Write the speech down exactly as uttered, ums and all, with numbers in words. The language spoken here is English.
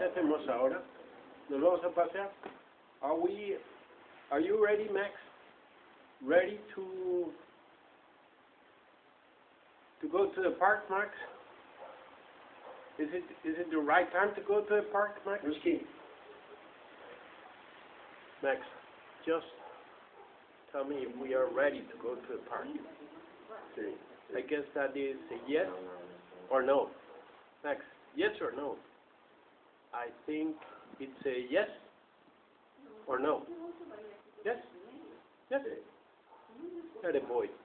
¿Qué hacemos ahora? ¿Nos vamos a pasear? Are we, are you ready, Max? Ready to, to go to the park, Max? Is it, is it the right time to go to the park, Max? Whiskey. Max, just tell me if we are ready to go to the park. Sí. I guess that is a yes or no. Max, yes or no? I think it's a yes or no. Yes? Yes? That a boy.